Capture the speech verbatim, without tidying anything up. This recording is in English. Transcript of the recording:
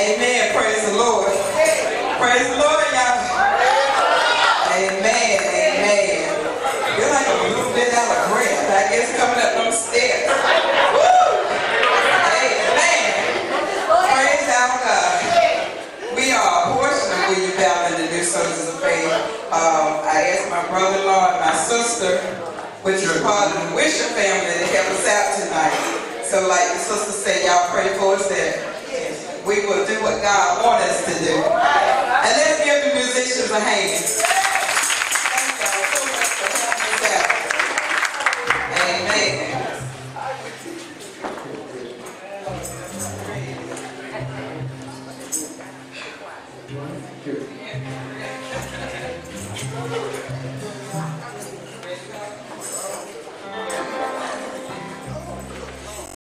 Amen. Praise the Lord. Praise the Lord, y'all. Amen. Amen. You're like a little bit out of breath. I guess coming up them steps. Woo! Amen. Praise our God. We are a portion of Will You Bow to do Soldiers of Faith. Um, I asked my brother-in-law and my sister, which are part of the Wishop family, to help us out tonight. So like the sister said, y'all pray for us that we will do what God wants us to do.